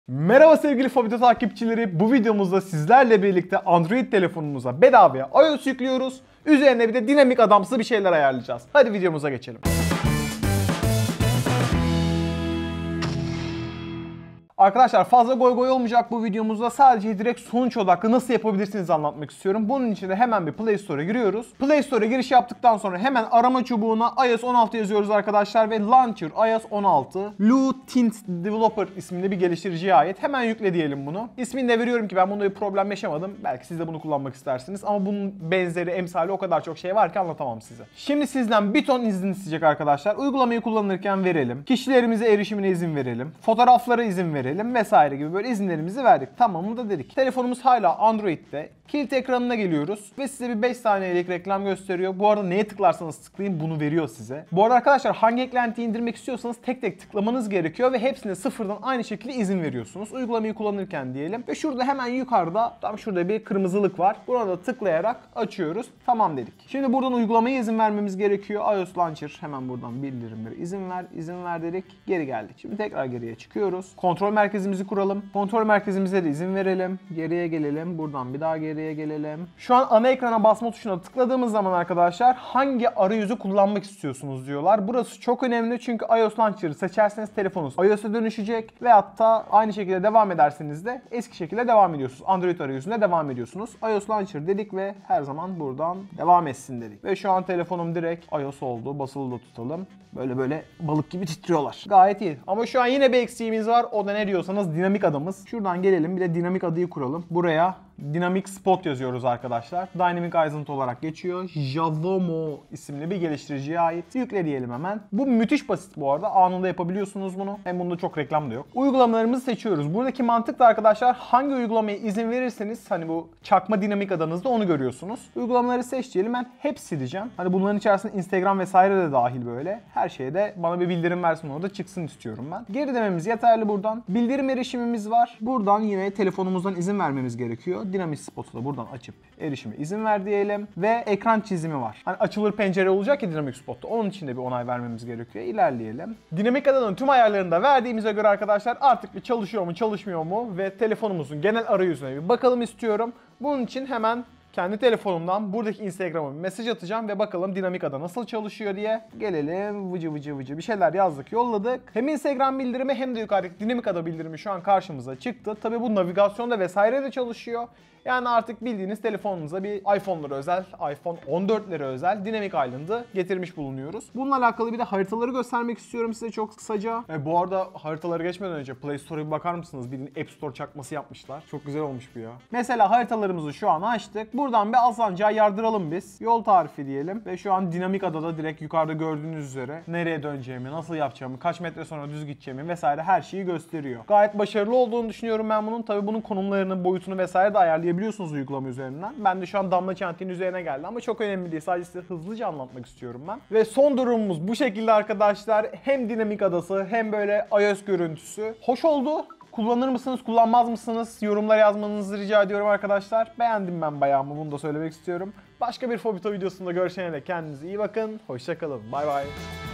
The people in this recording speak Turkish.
Merhaba sevgili Fobito takipçileri. Bu videomuzda sizlerle birlikte Android telefonumuza bedavaya iOS yüklüyoruz. Üzerine bir de dinamik adamsı bir şeyler ayarlayacağız. Hadi videomuza geçelim. Arkadaşlar fazla goy goy olmayacak bu videomuzda, sadece direkt sonuç odaklı nasıl yapabilirsiniz anlatmak istiyorum. Bunun için de hemen bir Play Store'a giriyoruz. Play Store'a giriş yaptıktan sonra hemen arama çubuğuna iOS 16 yazıyoruz arkadaşlar ve Launcher iOS 16 Lutint Developer isminde bir geliştiriciye ait. Hemen yükle diyelim bunu. İsmini de veriyorum ki ben bunda bir problem yaşamadım. Belki siz de bunu kullanmak istersiniz ama bunun benzeri, emsali o kadar çok şey var ki anlatamam size. Şimdi sizden bir ton izin isteyecek arkadaşlar. Uygulamayı kullanırken verelim. Kişilerimize erişimine izin verelim. Fotoğraflara izin verelim vesaire gibi böyle izinlerimizi verdik. Tamam da dedik. Telefonumuz hala Android'de. Kilit ekranına geliyoruz ve size bir 5 saniyelik reklam gösteriyor. Bu arada neye tıklarsanız tıklayın bunu veriyor size. Bu arada arkadaşlar hangi eklentiyi indirmek istiyorsanız tek tek tıklamanız gerekiyor ve hepsine sıfırdan aynı şekilde izin veriyorsunuz. Uygulamayı kullanırken diyelim ve şurada hemen yukarıda tam şurada bir kırmızılık var. Burada tıklayarak açıyoruz. Tamam dedik. Şimdi buradan uygulamaya izin vermemiz gerekiyor. iOS Launcher, hemen buradan bildirimlere izin ver dedik. Geri geldik. Şimdi tekrar geriye çıkıyoruz. Kontrol merkezimizi kuralım. Kontrol merkezimize de izin verelim. Geriye gelelim. Buradan bir daha geriye gelelim. Şu an ana ekrana basma tuşuna tıkladığımız zaman arkadaşlar hangi arayüzü kullanmak istiyorsunuz diyorlar. Burası çok önemli çünkü iOS Launcher'ı seçerseniz telefonunuz iOS'a dönüşecek ve hatta aynı şekilde devam ederseniz de eski şekilde devam ediyorsunuz. Android arayüzünde devam ediyorsunuz. iOS Launcher dedik ve her zaman buradan devam etsin dedik. Ve şu an telefonum direkt iOS oldu. Basılı da tutalım. Böyle balık gibi titriyorlar. Gayet iyi. Ama şu an yine bir eksiğimiz var. O da ne diyorsanız dinamik adımız. Şuradan gelelim bir de dinamik adıyı kuralım. Buraya Dynamic Spot yazıyoruz arkadaşlar. Dynamic ayrıntı olarak geçiyor. Javomo isimli bir geliştiriciye ait. Yükle diyelim hemen. Bu müthiş basit bu arada. Anında yapabiliyorsunuz bunu. Hem bunda çok reklam da yok. Uygulamalarımızı seçiyoruz. Buradaki mantık da arkadaşlar hangi uygulamaya izin verirseniz hani bu çakma dinamik adanızda onu görüyorsunuz. Uygulamaları seç diyelim. Ben hepsi sileceğim. Hani bunların içerisinde Instagram vesaire de dahil böyle. Her şeye de bana bir bildirim versin, orada çıksın istiyorum ben. Geri dememiz yeterli buradan. Bildirim erişimimiz var. Buradan yine telefonumuzdan izin vermemiz gerekiyor. Dinamik Spot'u da buradan açıp erişime izin ver diyelim ve ekran çizimi var. Hani açılır pencere olacak ya Dinamik Spot'ta. Onun için de bir onay vermemiz gerekiyor. İlerleyelim. Dinamik adanın tüm ayarlarını da verdiğimize göre arkadaşlar artık bir çalışıyor mu çalışmıyor mu ve telefonumuzun genel arayüzüne bir bakalım istiyorum. Bunun için hemen kendi telefonumdan buradaki Instagram'a bir mesaj atacağım ve bakalım dinamik ada nasıl çalışıyor diye. Gelelim vıcı bir şeyler yazdık, yolladık. Hem Instagram bildirimi hem de yukarıdaki dinamik ada bildirimi şu an karşımıza çıktı. Tabii bu navigasyonda vesaire de çalışıyor. Yani artık bildiğiniz telefonunuza bir iPhone'lara özel, iPhone 14'lere özel Dynamic Island'ı getirmiş bulunuyoruz. Bununla alakalı bir de haritaları göstermek istiyorum size çok kısaca. Bu arada haritaları geçmeden önce Play Store'a bir bakar mısınız? Bildiğin App Store çakması yapmışlar. Çok güzel olmuş bu ya. Mesela haritalarımızı şu an açtık. Buradan bir Alsancak'a yardıralım biz. Yol tarifi diyelim ve şu an Dinamik Adada direkt yukarıda gördüğünüz üzere nereye döneceğimi, nasıl yapacağımı, kaç metre sonra düz gideceğimi vesaire her şeyi gösteriyor. Gayet başarılı olduğunu düşünüyorum ben bunun. Tabii bunun konumlarını, boyutunu vesaire de ayarlayabiliyorsunuz uygulama üzerinden. Ben de şu an damla çentiğin üzerine geldi ama çok önemli değil. Sadece size hızlıca anlatmak istiyorum ben. Ve son durumumuz bu şekilde arkadaşlar. Hem dinamik adası hem böyle iOS görüntüsü. Hoş oldu. Kullanır mısınız, kullanmaz mısınız? Yorumlara yazmanızı rica ediyorum arkadaşlar. Beğendim ben bayağı mı, bunu da söylemek istiyorum. Başka bir Fobito videosunda görüşene dek kendinize iyi bakın. Hoşça kalın. Bay bay.